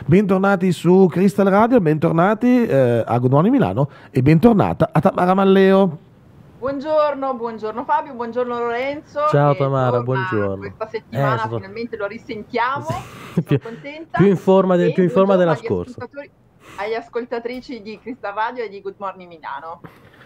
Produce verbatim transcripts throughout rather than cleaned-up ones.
Bentornati su Crystal Radio, bentornati eh, a Good Morning Milano e bentornata a Tamara Malleo. Buongiorno, buongiorno Fabio, buongiorno Lorenzo. Ciao che Tamara, torna buongiorno. Questa settimana Eh, stato... finalmente lo risentiamo, sì, sono più, contenta. Più in forma, de, e più in forma della agli scorsa. Agli ascoltatrici di Crystal Radio e di Good Morning Milano.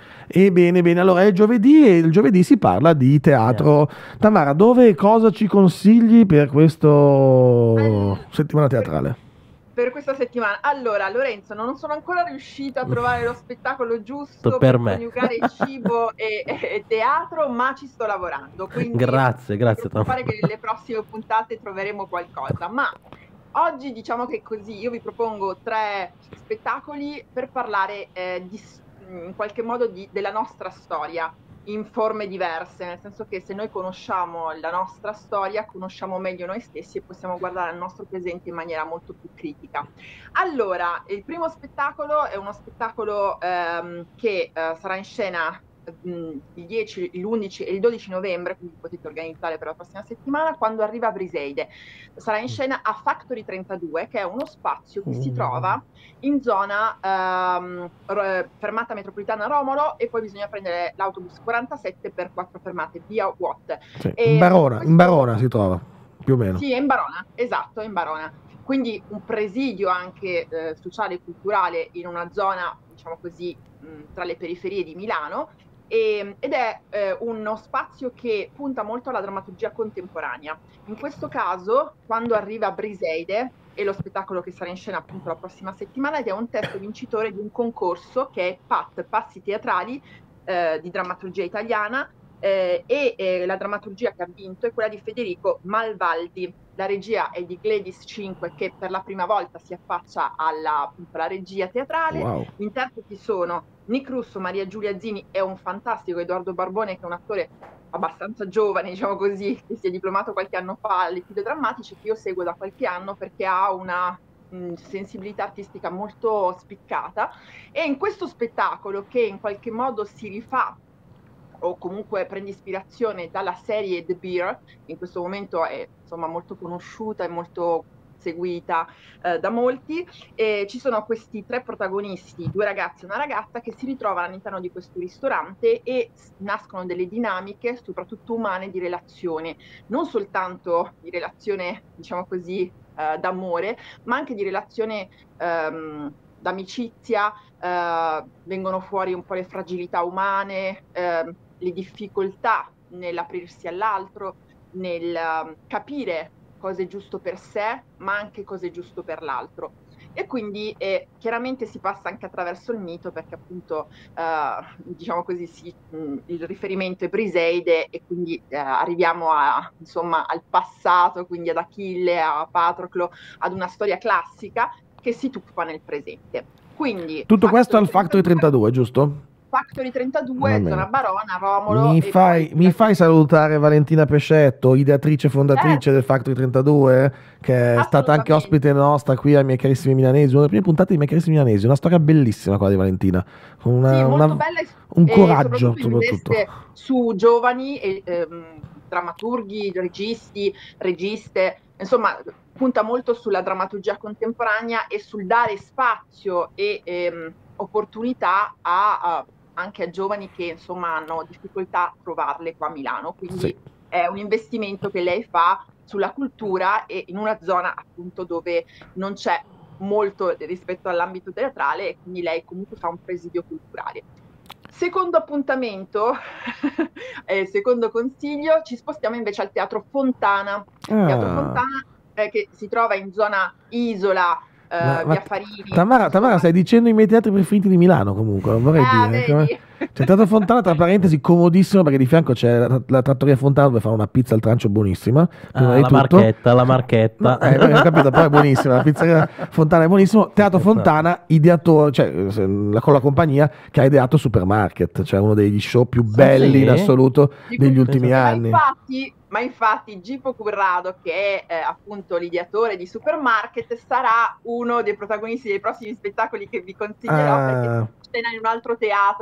E bene, bene, allora è giovedì e il giovedì si parla di teatro. Yeah. Tamara, dove e cosa ci consigli per questa allora, settimana teatrale? Per, per questa settimana. Allora, Lorenzo, non sono ancora riuscito a trovare lo spettacolo giusto per, per me. coniugare cibo e, e, e teatro, ma ci sto lavorando. Quindi grazie, grazie Tamara. Pare che nelle prossime puntate troveremo qualcosa, ma oggi diciamo che così io vi propongo tre spettacoli per parlare eh, di, in qualche modo di, della nostra storia in forme diverse, nel senso che se noi conosciamo la nostra storia conosciamo meglio noi stessi e possiamo guardare al nostro presente in maniera molto più critica. Allora, il primo spettacolo è uno spettacolo ehm, che eh, sarà in scena il dieci, l'undici e il dodici novembre, quindi potete organizzare per la prossima settimana, quando arriva Briseide. Sarà in scena a Factory trentadue, che è uno spazio che si trova in zona ehm, fermata metropolitana Romolo, e poi bisogna prendere l'autobus quarantasette per quattro fermate via Watt. Sì, in Barona, questo... in Barona si trova, più o meno. Sì, è in Barona, esatto, è in Barona. Quindi un presidio anche eh, sociale e culturale in una zona, diciamo così, mh, tra le periferie di Milano. E, ed è eh, uno spazio che punta molto alla drammaturgia contemporanea. In questo caso, quando arriva Briseide, e lo spettacolo che sarà in scena appunto la prossima settimana, ed è un testo vincitore di un concorso che è P A T, Passi Teatrali eh, di drammaturgia italiana, eh, e eh, la drammaturgia che ha vinto è quella di Federico Malvaldi. La regia è di Gladys cinque, che per la prima volta si affaccia alla, appunto, alla regia teatrale. Wow. Gli interpreti sono Nick Russo, Maria Giulia Zini e un fantastico Edoardo Barbone, che è un attore abbastanza giovane, diciamo così, che si è diplomato qualche anno fa alle Fido Drammatici, che io seguo da qualche anno perché ha una mh, sensibilità artistica molto spiccata. E in questo spettacolo, che in qualche modo si rifà o comunque prende ispirazione dalla serie The Bear, in questo momento è insomma molto conosciuta e molto seguita eh, da molti, e ci sono questi tre protagonisti, due ragazzi e una ragazza, che si ritrovano all'interno di questo ristorante e nascono delle dinamiche, soprattutto umane, di relazione, non soltanto di relazione, diciamo così, eh, d'amore, ma anche di relazione ehm, d'amicizia. Eh, vengono fuori un po' le fragilità umane, eh, le difficoltà nell'aprirsi all'altro, nel uh, capire cosa è giusto per sé, ma anche cosa è giusto per l'altro. E quindi eh, chiaramente si passa anche attraverso il mito, perché appunto uh, diciamo così si, mh, il riferimento è Briseide, e quindi uh, arriviamo a, insomma, al passato, quindi ad Achille, a Patroclo, ad una storia classica che si tuffa nel presente. Quindi tutto questo al Factory trentadue, giusto? Factory trentadue, zona Barona, Romolo. Mi, e fai, poi... mi fai salutare Valentina Pescetto, ideatrice e fondatrice eh. del Factory trentadue, che è stata anche ospite nostra qui ai Miei Carissimi Milanesi, una delle prime puntate dei Miei Carissimi Milanesi, una storia bellissima quella di Valentina, con una, sì, molto una, bella e, un coraggio soprattutto, soprattutto. Su giovani e, ehm, drammaturghi, registi, registe, insomma punta molto sulla drammaturgia contemporanea e sul dare spazio e ehm, opportunità a, a anche a giovani che insomma hanno difficoltà a trovarle qua a Milano, quindi sì. È un investimento che lei fa sulla cultura e in una zona appunto dove non c'è molto rispetto all'ambito teatrale, e quindi lei comunque fa un presidio culturale. Secondo appuntamento, eh, secondo consiglio, ci spostiamo invece al Teatro Fontana, ah. Teatro Fontana eh, che si trova in zona Isola, Uh, via Farini. Tamara, Tamara, stai dicendo i miei teatri preferiti di Milano, comunque, non vorrei ah, dire. Come... C'è Teatro Fontana, tra parentesi, comodissimo, perché di fianco c'è la, la trattoria Fontana, dove fa una pizza al trancio buonissima. Ah, la tutto. marchetta, la marchetta. No, eh, ho capito, però è buonissima, la pizza Fontana è buonissimo. Teatro Fontana, ideatore, cioè la, con la compagnia che ha ideato Supermarket, cioè uno degli show più belli sì. in assoluto di degli ultimi ma anni. Infatti, ma infatti Gipo Currado, che è eh, appunto l'ideatore di Supermarket, sarà uno dei protagonisti dei prossimi spettacoli che vi consiglierò, ah. perché scena in un altro teatro con un altro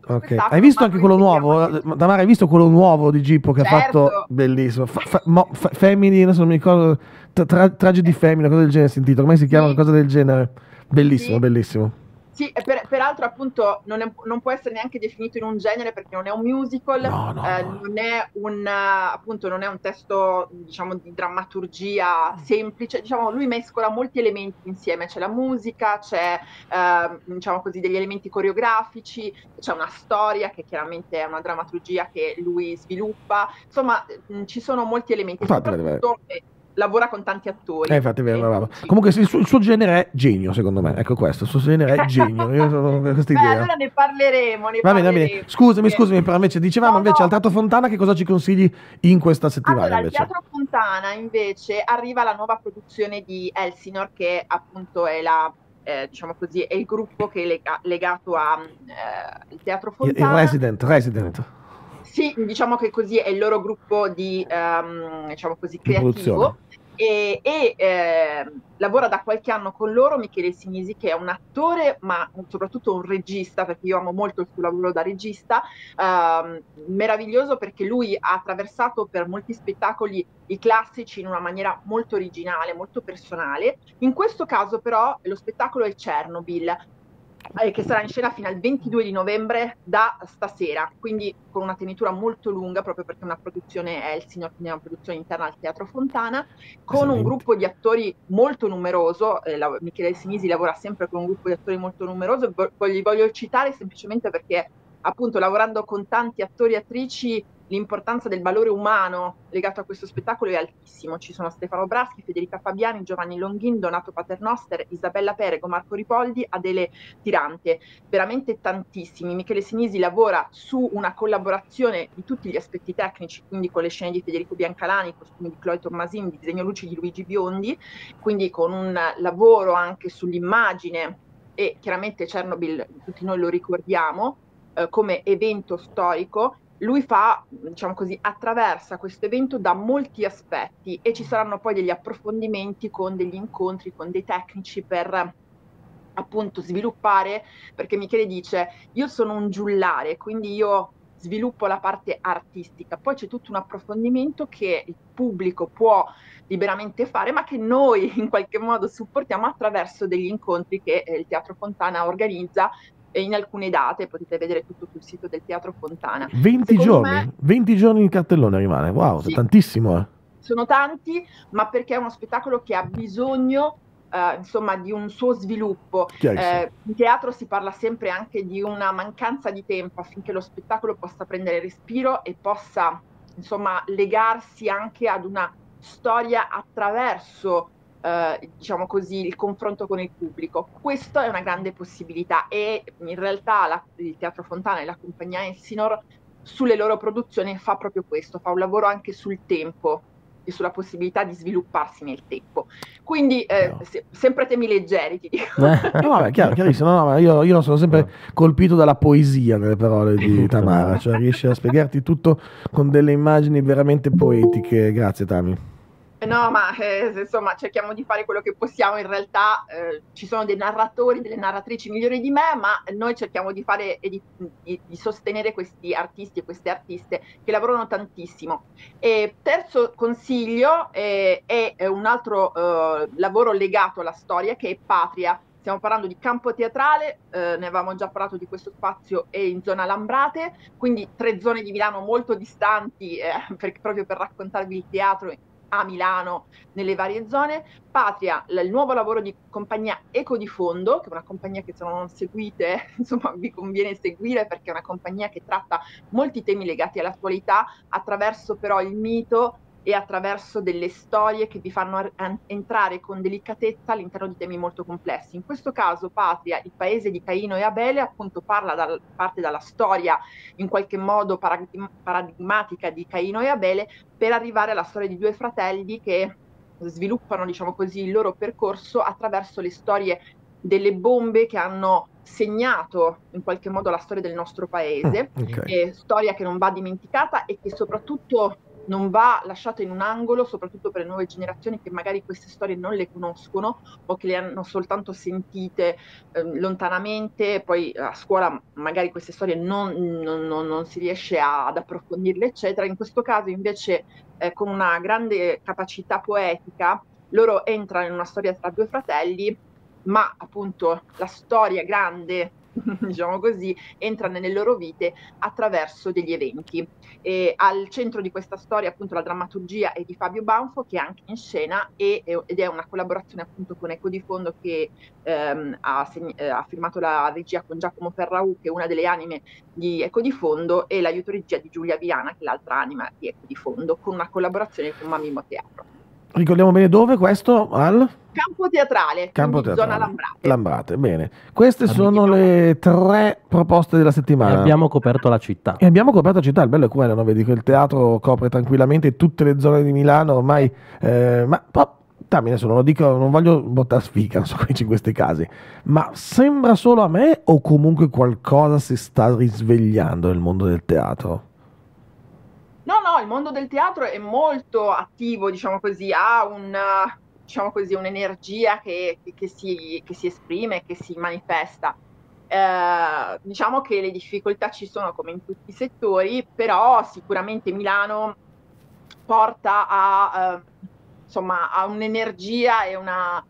questo Ok. spettacolo. Hai visto ma anche noi quello teniamo nuovo? anche- Tamara, hai visto quello nuovo di Gippo che ha Certo. fatto? Bellissimo. Fa, fa, mo, fa, Family, adesso non mi ricordo. Tra, tra, tragedy Family, una cosa del genere si intitola. Come si chiama? Sì. Una cosa del genere. Bellissimo, Sì. bellissimo. Sì, e per, peraltro appunto non, è- non può essere neanche definito in un genere perché non è un musical, No, no, eh, no. non è un, eh, appunto, non è un testo, diciamo, di drammaturgia semplice, diciamo, lui mescola molti elementi insieme, c'è la musica, c'è, eh, diciamo così, degli elementi coreografici, c'è una storia che chiaramente è una drammaturgia che lui sviluppa, insomma, mh, ci sono molti elementi e Infatti, vedi, soprattutto eh, lavora con tanti attori. Eh, infatti, vero, e bravo. attrici. Comunque sì, il, suo, il suo genere è genio, secondo me. Ecco questo, il suo genere è genio. Io ho questa Beh, idea. allora ne parleremo, ne Va bene, va bene. parleremo. Scusami, perché- scusami, però invece dicevamo No, invece no. al Teatro Fontana che cosa ci consigli in questa settimana Allora, al invece? Teatro Fontana invece arriva la nuova produzione di Elsinore, che appunto è la, eh, diciamo così, è il gruppo che è lega- legato al Teatro Il, il Fontana. Resident, Resident. Sì, diciamo che così è il loro gruppo di, ehm, diciamo così, Di produzione. creativo e, e, ehm, lavora da qualche anno con loro Michele Sinisi, che è un attore ma soprattutto un regista, perché io amo molto il suo lavoro da regista, ehm, meraviglioso perché lui ha attraversato per molti spettacoli i classici in una maniera molto originale, molto personale. In questo caso però lo spettacolo è Chernobyl, eh, che sarà in scena fino al ventidue di novembre da stasera, quindi con una tenitura molto lunga, proprio perché è una produzione Elsinore, quindi è una produzione interna al Teatro Fontana, con un Esattamente. gruppo di attori molto numeroso. eh, la- Michele Sinisi lavora sempre con un gruppo di attori molto numeroso, vo- li voglio citare semplicemente perché appunto lavorando con tanti attori e attrici l'importanza del valore umano legato a questo spettacolo è altissimo. Ci sono Stefano Braschi, Federica Fabiani, Giovanni Longhin, Donato Paternoster, Isabella Perego, Marco Ripoldi, Adele Tirante, veramente tantissimi. Michele Sinisi lavora su una collaborazione di tutti gli aspetti tecnici, quindi con le scene di Federico Biancalani, costumi di Chloe Tommasini, disegno luci di Luigi Biondi, quindi con un lavoro anche sull'immagine e chiaramente Chernobyl, tutti noi lo ricordiamo, eh, come evento storico. Lui fa, diciamo così, attraversa questo evento da molti aspetti e ci saranno poi degli approfondimenti con degli incontri con dei tecnici per appunto sviluppare, perché Michele dice io sono un giullare, quindi io sviluppo la parte artistica, poi c'è tutto un approfondimento che il pubblico può liberamente fare, ma che noi in qualche modo supportiamo attraverso degli incontri che eh, il Teatro Fontana organizza in alcune date, potete vedere tutto sul sito del Teatro Fontana. venti Secondo giorni, me, venti giorni in cartellone rimane. Wow, sì, è tantissimo, eh. sono tanti, ma perché è uno spettacolo che ha bisogno, eh, insomma, di un suo sviluppo. Chiarissimo. Eh, in teatro si parla sempre anche di una mancanza di tempo affinché lo spettacolo possa prendere respiro e possa, insomma, legarsi anche ad una storia attraverso, eh, diciamo così, il confronto con il pubblico. Questa è una grande possibilità e in realtà la, il Teatro Fontana e la compagnia Elsinore sulle loro produzioni fa proprio questo, fa un lavoro anche sul tempo e sulla possibilità di svilupparsi nel tempo. Quindi eh, se, sempre temi leggeri, ti dico. No, vabbè, chiaro, chiarissimo. No, no, ma io, io sono sempre colpito dalla poesia nelle parole di Tamara, cioè riesce a spiegarti tutto con delle immagini veramente poetiche. Grazie, Tami. No, ma eh, insomma cerchiamo di fare quello che possiamo, in realtà eh, ci sono dei narratori, delle narratrici migliori di me, ma noi cerchiamo di fare e di, di, di sostenere questi artisti e queste artiste che lavorano tantissimo. E terzo consiglio eh, è un altro eh, lavoro legato alla storia che è Patria. Stiamo parlando di campo teatrale, eh, ne avevamo già parlato di questo spazio, è in zona Lambrate, quindi tre zone di Milano molto distanti eh, per, proprio per raccontarvi il teatro a Milano nelle varie zone. Patria, il nuovo lavoro di compagnia Eco di Fondo, che è una compagnia che se non seguite, insomma, vi conviene seguire perché è una compagnia che tratta molti temi legati all'attualità attraverso però il mito e attraverso delle storie che vi fanno entrare con delicatezza all'interno di temi molto complessi. In questo caso Patria, il paese di Caino e Abele, appunto parla dal, parte dalla storia in qualche modo paradigm- paradigmatica di Caino e Abele per arrivare alla storia di due fratelli che sviluppano, diciamo così, il loro percorso attraverso le storie delle bombe che hanno segnato in qualche modo la storia del nostro paese, Okay. e storia che non va dimenticata e che soprattutto non va lasciato in un angolo, soprattutto per le nuove generazioni che magari queste storie non le conoscono o che le hanno soltanto sentite eh, lontanamente, poi a scuola magari queste storie non, non, non, non si riesce a, ad approfondirle, eccetera. In questo caso invece eh, con una grande capacità poetica loro entrano in una storia tra due fratelli, ma appunto la storia grande, diciamo così, entra nelle loro vite attraverso degli eventi. E al centro di questa storia appunto la drammaturgia è di Fabio Banfo, che è anche in scena, e, ed è una collaborazione appunto con Eco di Fondo, che ehm, ha, eh, ha firmato la regia con Giacomo Ferraù, che è una delle anime di Eco di Fondo, e l'aiuto regia di Giulia Viana, che è l'altra anima di Eco di Fondo, con una collaborazione con Mamimo Teatro. Ricordiamo bene dove questo? Al Campo Teatrale, Campo Teatrale. Zona Lambrate. Lambrate, bene. Queste Abbiamo... sono le tre proposte della settimana. E abbiamo coperto la città. E abbiamo coperto la città, il bello è quello, no? Vedi che il teatro copre tranquillamente tutte le zone di Milano, ormai... Eh, ma oh, dammi adesso, non lo dico, non voglio buttare sfiga, non so come dici in questi casi, ma sembra solo a me o comunque qualcosa si sta risvegliando nel mondo del teatro? No, no, il mondo del teatro è molto attivo, diciamo così, ha un, diciamo così, un'energia che, che, si, che si esprime, che si manifesta. Eh, diciamo che le difficoltà ci sono come in tutti i settori, però sicuramente Milano porta a, eh, insomma, a un'energia e una...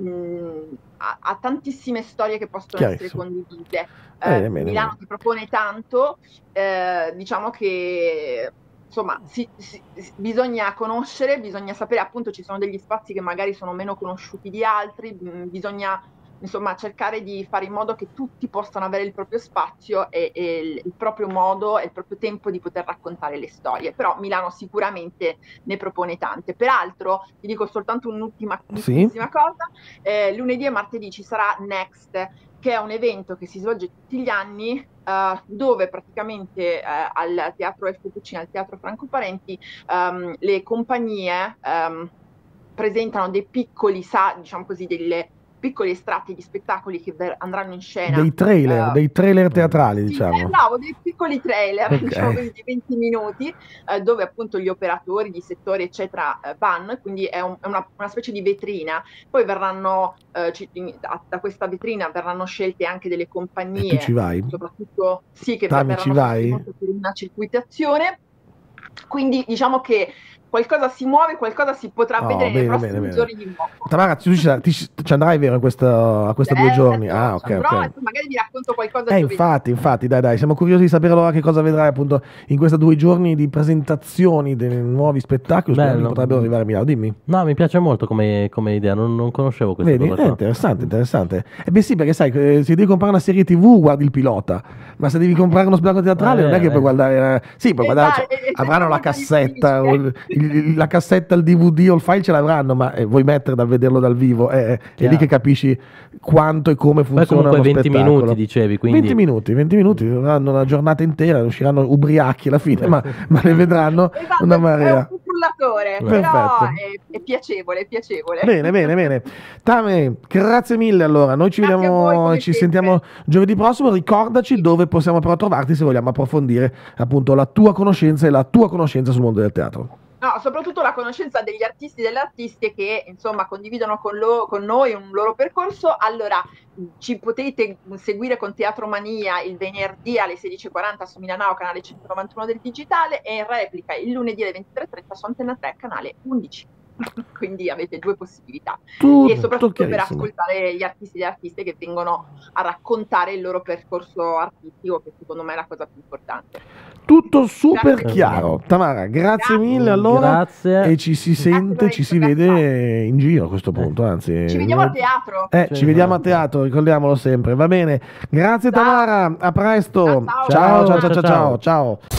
Mh, a, a tantissime storie che possono essere condivise. Eh, eh, Milano ti propone tanto, eh, diciamo che... Insomma, si, si, bisogna conoscere, bisogna sapere, appunto ci sono degli spazi che magari sono meno conosciuti di altri, bisogna insomma cercare di fare in modo che tutti possano avere il proprio spazio e, e il, il proprio modo e il proprio tempo di poter raccontare le storie. Però Milano sicuramente ne propone tante. Peraltro, ti dico soltanto un'ultima sì. cosa, eh, lunedì e martedì ci sarà Next, che è un evento che si svolge tutti gli anni, uh, dove praticamente uh, al Teatro F. Puccini, al Teatro Franco Parenti, um, le compagnie um, presentano dei piccoli, sa, diciamo così, delle piccoli estratti di spettacoli che andranno in scena. Dei trailer, uh, dei trailer teatrali, sì, diciamo. Bravo, dei piccoli trailer, okay. diciamo così, di venti minuti, uh, dove appunto gli operatori di settore, eccetera, uh, vanno, quindi è, un, è una, una specie di vetrina. Poi verranno, uh, ci, da, da questa vetrina verranno scelte anche delle compagnie. E tu ci vai? Soprattutto, sì, che Tami, ci vai? Per una circuitazione. Quindi diciamo che qualcosa si muove, qualcosa si potrà oh, vedere bene, nei prossimi bene, giorni bene. Di nuovo. Tamara, tu ci, ti, ci andrai vero in questa, a questi eh, due giorni? Certo, ah, ok, andrò, ok. E magari vi racconto qualcosa. Eh, infatti, infatti, dai, dai, siamo curiosi di sapere allora che cosa vedrai appunto in questi due giorni di presentazioni dei nuovi spettacoli che potrebbero arrivare a Milano. Dimmi. No, mi piace molto come, come idea, non, non conoscevo questa Vedi? cosa. È interessante, interessante. E beh sì, perché sai, se devi comprare una serie tivù guardi il pilota, ma se devi comprare uno spettacolo teatrale eh, non è che eh. puoi guardare... Eh, sì, puoi guardare, cioè, eh, avranno la cassetta, o il, il, la cassetta, il D V D o il file ce l'avranno, ma eh, vuoi mettere da vederlo dal vivo, eh, è lì che capisci quanto e come funziona uno venti spettacolo. minuti dicevi, quindi... venti minuti, venti minuti, avranno una giornata intera, usciranno ubriachi alla fine, ma, ma ne vedranno esatto, una marea. È un frullatore, però è, è piacevole, è piacevole. Bene, bene, bene. Tame, grazie mille allora, noi ci grazie vediamo, voi, ci sentiamo giovedì prossimo, ricordaci sì. dove possiamo però trovarti se vogliamo approfondire appunto la tua conoscenza e la tua conoscenza sul mondo del teatro. No, soprattutto la conoscenza degli artisti e delle artiste che insomma condividono con, lo, con noi un loro percorso. Allora ci potete seguire con Teatro Mania il venerdì alle sedici e quaranta su Milanao, canale centonovantuno del digitale, e in replica il lunedì alle ventitré e trenta su Antena tre, canale undici. Quindi avete due possibilità. Tutto, e soprattutto per ascoltare gli artisti e le artiste che vengono a raccontare il loro percorso artistico, che secondo me è la cosa più importante. Tutto super grazie chiaro. Tamara, grazie, grazie mille allora. Grazie. E ci si sente, grazie, ci si vede in giro a questo punto. Anzi, ci vediamo a teatro. Eh, ci, ci vediamo a teatro, ricordiamolo sempre. Va bene. Grazie ciao. Tamara, a presto. Ciao ciao ciao, ciao, ciao, ciao, ciao. ciao.